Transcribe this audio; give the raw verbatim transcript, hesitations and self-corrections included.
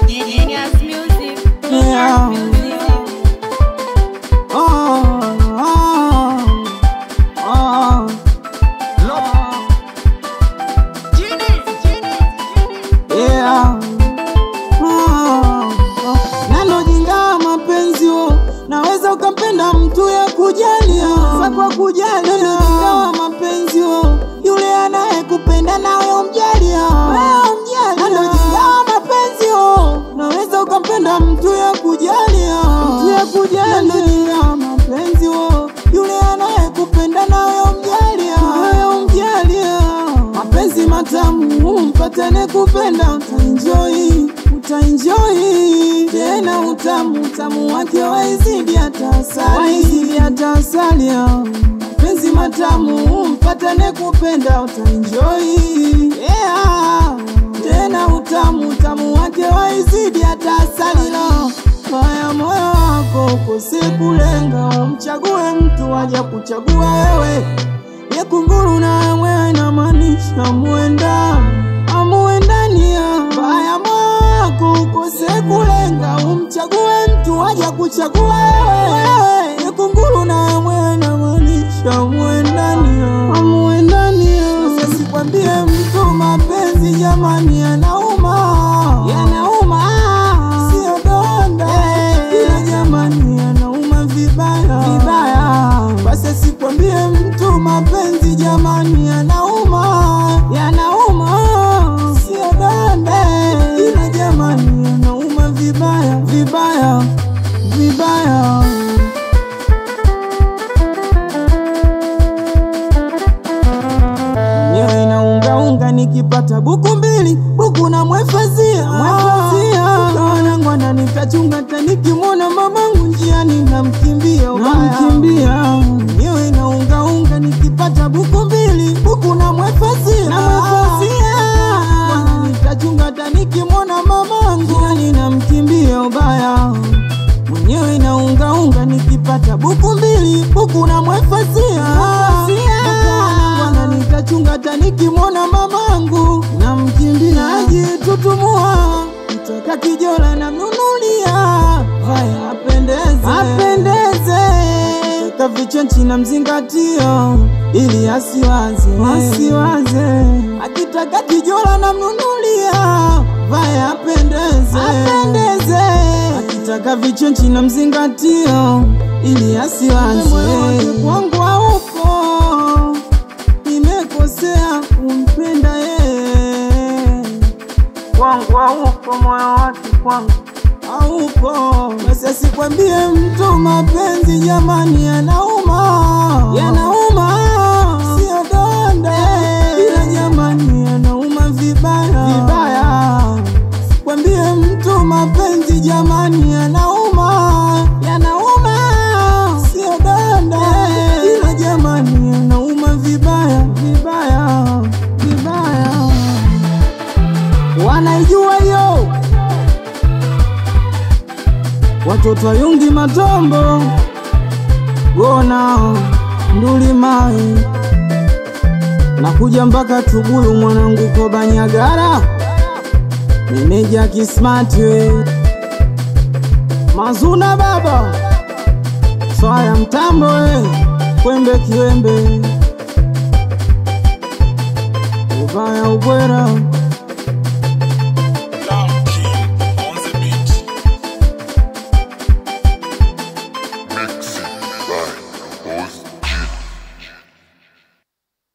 Genius Music. Yeah. Oh, oh, oh. Yeah. Oh, oh. Nalo jinga mapenzi wo, naweza ukampenda mtu ya kujalia sa kwa kujalia. Nalo jinga mapenzi wo, yule anaye kupenda nawe umjalia. Nalo jinga mapenzi wo, naweza ukampenda mtu ya kujalia mtu ya kujalia. Nalo jinga mapenzi wo, yule anaye kupenda nawe umjalia nawe umjalia. Mapenzi matamu mpatane kupenda, utaenjoy utaenjoy tena utamu utamu wake waizidi hata asali waizidi hata asali. Mapenzi matamu mpatane kupenda, utaenjoy yeah tena utamu utamu wake waizidi hata asali. Lo haya moyo wako ukose kulenga, umchague mtu aje kuchagua wewe. Ye kunguru na wewe na maanisha muenda amuendani ya haya moyo wako ukose kulenga, umchague mtu aje kuchagua wewe. Ye kunguru na wewe na maanisha muendani ya amuendani ya. Sasa sikwambie mtu mapenzi jamani yanauma yanauma sio donda ila jamani yanauma vibaya vibaya. Basi sikwambie mtu mapenzi jamani yanauma yanauma sio donda ila jamani yanauma vibaya vibaya vibaya. Nyewe inaunga unga nikipata buku mbili buku na mwefazia mwefazia. Kawanangu ananitachunga tanikimwona mamangu njiani namkimbia namkimbia. Nyewe inaunga unga nikipata buku mbili buku na mwefazia na mwefazia. Ananitachunga tanikimwona mamangu njiani namkimbia ubaya. Mwenyewe inaunga unga nikipata buku mbili buku na mwefazia nitachunga tanikimwona mamangu na mkimbia. Najitutumua kutoka kijola na mnunulia haya apendeze apendeze. Kutoka vichonchi na mzingatio ili asiwaze asiwaze. Akitaka kijola na mnunulia haya apendeze apendeze. Akitaka vichonchi na mzingatio ili asiwaze. Kwangu hauko nimekosea kumpenda yeye, kwangu haupo moyo wake kwangu haupo. Basi sikwambie mtu mapenzi jamani yanauma yanauma sio donda ila jamani yanauma vibaya vibaya. Sikwambie mtu mapenzi jamani yanauma yanauma sio donda ila jamani yanauma vibaya vibaya vibaya. Wanaijua yo watoto wa Yungi Matombo Gona Nduli Mai nakuja mpaka Tugulu mwanangu Kobanyagara meneja Kismart we Mazuna baba Swaya mtambo we Kwembe kiwembe ubaya ubwera.